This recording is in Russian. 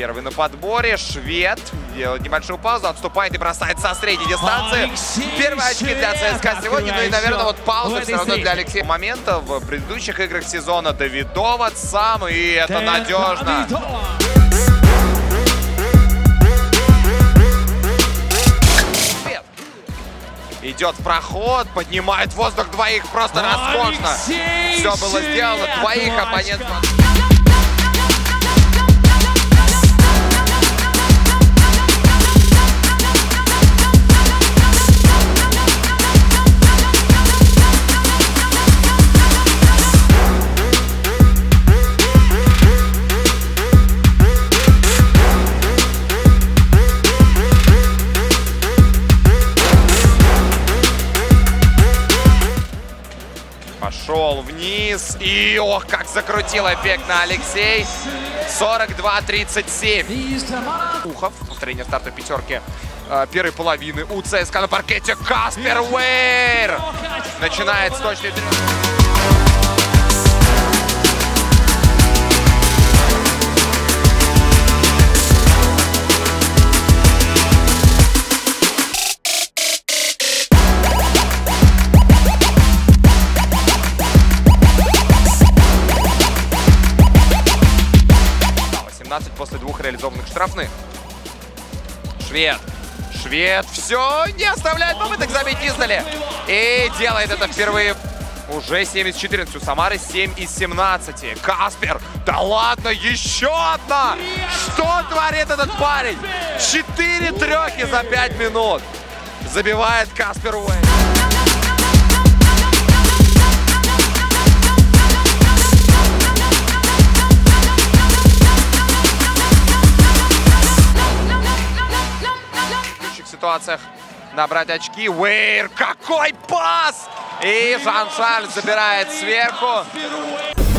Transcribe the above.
Первый на подборе. Швед делает небольшую паузу, отступает и бросает со средней дистанции. Первые очки для ЦСКА сегодня. Ну и, наверное, вот пауза все равно для Алексея. Моментов в предыдущих играх сезона. Давидовец сам, и это надежно. Идет в проход, поднимает воздух двоих, просто роскошно. Все было сделано, двоих оппонентов. Пошел вниз и, ох, как закрутил эффектно Алексей. 42-37. Ухов, повторение старта пятерки первой половины у ЦСКА на паркете. Каспер Уэйр начинает с точной... 17 после двух реализованных штрафных. Швед. Швед все, не оставляет попыток забить издали. И делает это впервые. Уже 7 из 14. У Самары 7 из 17. Каспер. Да ладно, еще одна. Что творит этот парень? 4 трехи за 5 минут. Забивает Каспер Уэйр. Ситуациях набрать очки. Уэйр, какой пас! И Жан-Шарль забирает сверху.